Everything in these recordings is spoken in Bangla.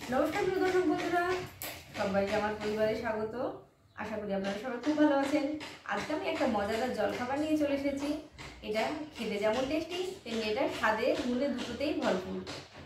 নমস্কার প্রিয় দর্শক বন্ধুরা, সবাইকে আমার পরিবারে স্বাগত। আশা করি আপনারা সবাই খুব ভালো আছেন। আজকে আমি একটা মজাদার জলখাবার নিয়ে চলে এসেছি। এটা খেতে যেমন টেস্টি, তেমনি এটা স্বাদে গুণে দুটোতেই ভরপুর।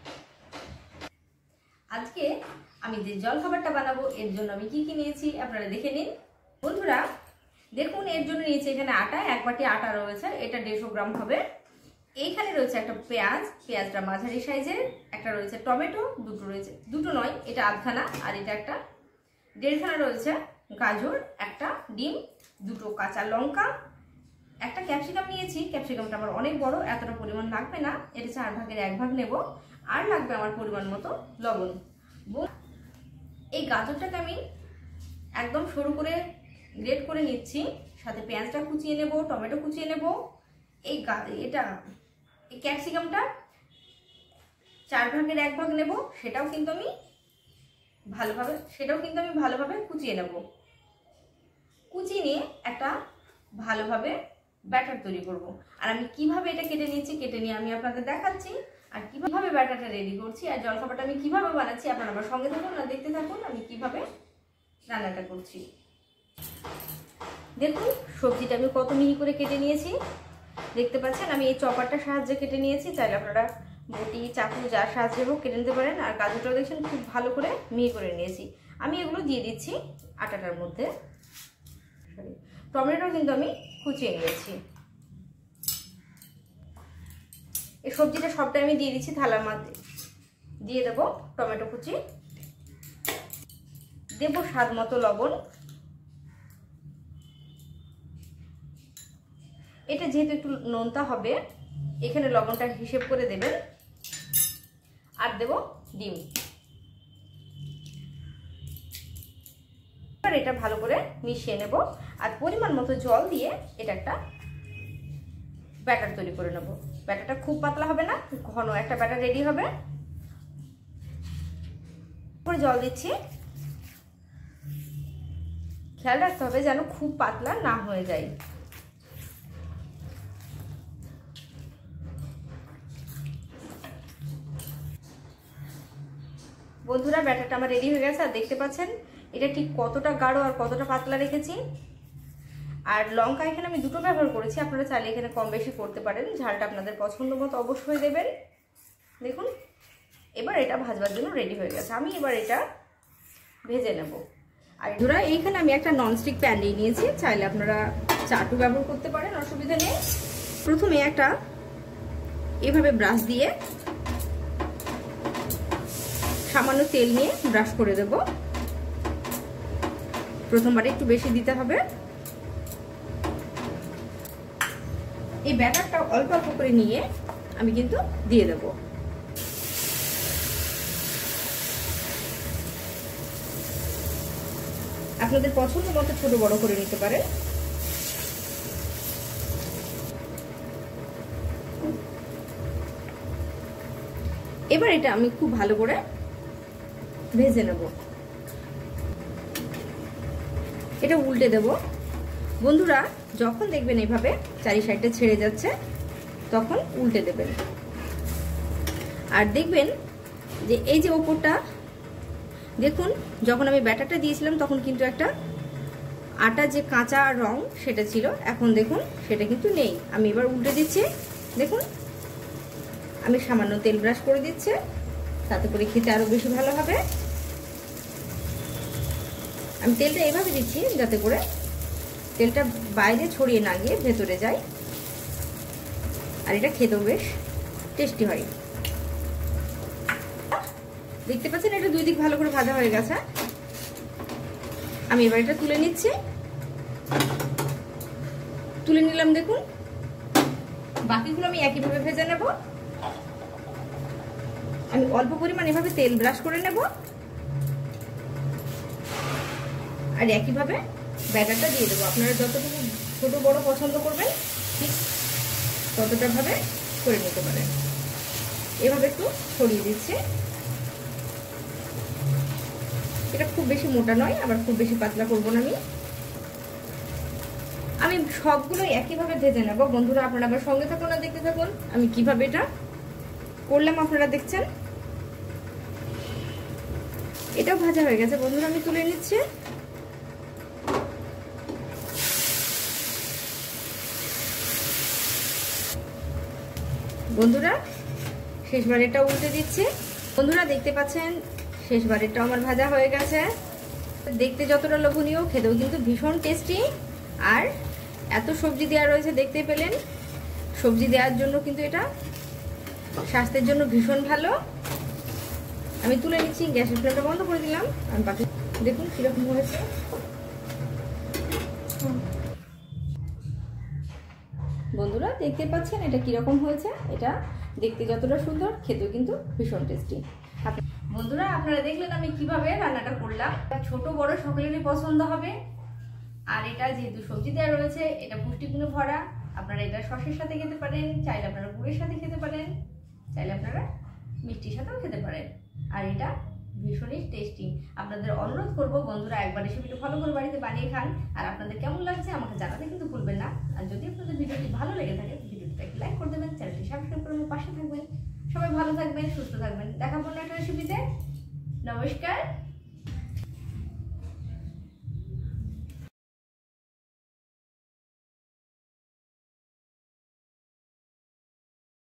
আজকে আমি যে জলখাবারটা বানাবো এর জন্য আমি কি কি নিয়েছি আপনারা দেখে নিন। বন্ধুরা দেখুন, এর জন্য নিয়েছি এখানে আটা, 1 বাটি আটা রয়েছে, এটা 150 গ্রাম হবে। এইখানে রয়েছে একটা পেঁয়াজ, পেঁয়াজটা মাঝারি সাইজের, একটা রয়েছে টমেটো, দুটো রয়েছে, দুটো নয় এটা আধখানা, আর এটা একটা 1.5খানা রয়েছে গাজর, একটা ডিম, দুটো কাঁচা লঙ্কা, একটা ক্যাপসিকাম নিয়েছি। ক্যাপসিকামটা আমার অনেক বড়, এতটা পরিমাণ লাগবে না, এটা 4 ভাগের 1 ভাগ নেব। আর লাগবে আমার পরিমাণ মতো লবণ। এই গাজরটাকে আমি একদম সরু করে গ্রেট করে নিচ্ছি, সাথে পেঁয়াজটা কুচিয়ে নেব, টমেটো কুচিয়ে নেব। এই ক্যাপসিকামটা 4 ভাগের 1 ভাগ নেব, সেটাও কিন্তু আমি ভালোভাবে কুচিয়ে নেব। কুচিয়ে নিয়ে একটা ভালোভাবে ব্যাটার তৈরি করব। আর আমি কিভাবে এটা কেটে নিয়ে আমি আপনাদের দেখাচ্ছি, আর কিভাবে ব্যাটারটা রেডি করছি, আর জলখাবারটা আমি কিভাবে বানাচ্ছি আপনারা আমার সঙ্গে থাকুন আর দেখতে থাকুন আমি কিভাবে রান্নাটা করছি। দেখুন সবজিটা আমি কত মিহি করে কেটে নিয়েছি, দেখতে পাচ্ছেন। আমি এই চপারটার সাহায্যে কেটে নিয়েছি, চাইলে আপনারা বটি, চাকু যার সাহায্যে হোক কেটে নিতে পারেন। আর গাজরটাও দেখছেন খুব ভালো করে মিহি করে নিয়েছি। আমি এগুলো দিয়ে দিচ্ছি আটাটার মধ্যে। টমেটো কিন্তু আমি কুচিয়ে নিয়েছি। এই সবজিটা সবটা আমি দিয়ে দিচ্ছি থালার মধ্যে। দিয়ে দেবো টমেটো কুচি, দেবো স্বাদ মতো লবণ। এটা যেহেতু একটু নোনতা হবে, এখানে লবণটা হিসেব করে দেবেন। আর দেব ডিম। এবার এটা ভালো করে মিশিয়ে নেব, আর পরিমাণ মতো জল দিয়ে এটা একটা ব্যাটার তৈরি করে নেব। ব্যাটারটা খুব পাতলা হবে না, ঘন একটা ব্যাটার রেডি হবে। পরে জল দিচ্ছি, খেয়াল রাখতে হবে যেন খুব পাতলা না হয়ে যায়। বন্ধুরা ব্যাটারটা আমার রেডি হয়ে গেছে, আর দেখতে পাচ্ছেন এটা ঠিক কতটা গাঢ় আর কতটা পাতলা রেখেছি। আর লঙ্কা এখানে আমি দুটো ব্যবহার করেছি, আপনারা চাইলে এখানে কম বেশি করতে পারেন, ঝালটা আপনাদের পছন্দ মতো অবশ্যই দেবেন। দেখুন এবার এটা ভাজবার জন্য রেডি হয়ে গেছে। আমি এবার এটা ভেজে নেব। আর বন্ধুরা এইখানে আমি একটা ননস্টিক প্যান নিয়ে নিয়েছি, চাইলে আপনারা চাটু ব্যবহার করতে পারেন, অসুবিধা নেই। প্রথমে একটা এভাবে ব্রাশ দিয়ে সামান্য তেল নিয়ে ব্রাশ করে দেব। প্রথমবারে একটু বেশি দিতে হবে। এই ব্যাটারটা অল্প অল্প করে নিয়ে আমি কিন্তু দিয়ে দেব। আপনাদের পছন্দ মতো ছোট বড় করে নিতে পারেন। এবার এটা আমি খুব ভালো করে ভেজে নেব। এটা উল্টে দেব। বন্ধুরা যখন দেখবেন এইভাবে চারি সাইডটা ছেড়ে যাচ্ছে তখন উল্টে দেবেন। আর দেখবেন যে এই যে ওপরটা, দেখুন যখন আমি ব্যাটারটা দিয়েছিলাম তখন কিন্তু একটা আটা যে কাঁচা রং সেটা ছিল, এখন দেখুন সেটা কিন্তু নেই। আমি এবার উল্টে দিচ্ছি। দেখুন আমি সামান্য তেল ব্রাশ করে দিচ্ছি, তাতে করে খেতে আরো বেশি ভালো হবে। আমি তেলটা এইভাবে দিচ্ছি যাতে করে তেলটা বাইরে ছড়িয়ে না গিয়ে ভেতরে যায়, আর এটা খেতেও বেশ টেস্টি হয়। দেখতে পাচ্ছেন এটা দুই দিক ভালো করে ভাজা হয়ে গেছে। আমি এবার এটা তুলে নিচ্ছি। তুলে নিলাম। দেখুন বাকিগুলো আমি একইভাবে ভেজে নেব। আমি অল্প পরিমাণ এভাবে তেল ব্রাশ করে নেব, আর একইভাবে ব্যাটারটা দিয়ে দেবো। আপনারা যতটুকু ছোট বড় পছন্দ করবেন ঠিক ততটা ভাবে করে নিতে পারেন। এভাবে একটু ছড়িয়ে দিচ্ছি। এটা খুব বেশি মোটা নয়, আবার খুব বেশি পাতলা করবো না। আমি সবগুলো একইভাবে ভেজে নেব। বন্ধুরা আপনারা আবার সঙ্গে থাকুন আর দেখতে থাকুন আমি কিভাবে এটা করলাম। আপনারা দেখছেন এটাও ভাজা হয়ে গেছে বন্ধুরা, আমি তুলে নিচ্ছি। বন্ধুরা শেষবারেরটা উল্টে দিচ্ছি। বন্ধুরা দেখতে পাচ্ছেন শেষবারেরটা আমার ভাজা হয়ে গেছে। দেখতে যতটা লোভনীয়, খেতেও কিন্তু ভীষণ টেস্টি। আর এত সবজি দেওয়া রয়েছে, দেখতে পেলেন। সবজি দেওয়ার জন্য কিন্তু এটা স্বাস্থ্যের জন্য ভীষণ ভালো। আমি তুলে নিচ্ছি, গ্যাসের ফ্লেমটা বন্ধ করে দিলাম। আর বাকি দেখুন কিরকম হয়েছে। বন্ধুরা দেখতে পাচ্ছেন এটা কিরকম হয়েছে। এটা দেখতে যতটা সুন্দর, খেতেও কিন্তু ভীষণ টেস্টি। বন্ধুরা আপনারা দেখলেন আমি কিভাবে রান্নাটা করলাম। ছোট বড় সকলেরই পছন্দ হবে। আর এটা যেহেতু সবজি দেওয়া রয়েছে, এটা পুষ্টিগুণে ভরা। আপনারা এটা সসের সাথে খেতে পারেন, চাইলে আপনারা গুড়ের সাথে খেতে পারেন, চাইলে আপনারা মিষ্টির সাথেও খেতে পারেন। আর এটা ভীষণই টেস্টি। আপনাদের অনুরোধ করব বন্ধুরা একবার রেসিপিটা ভালো করে বাড়িতে বানিয়ে খান। আর আপনাদের কেমন লাগছে আমাকে জানাতে কিন্তু ভুলবেন না। আর যদি আপনাদের ভিডিওটি ভালো লেগে থাকে, ভিডিওটাকে লাইক করে দেবেন, চ্যানেলটি সাবস্ক্রাইব করে পাশে থাকবেন। সবাই ভালো থাকবেন, সুস্থ থাকবেন। দেখা হবে একটা রেসিপিতে। নমস্কার।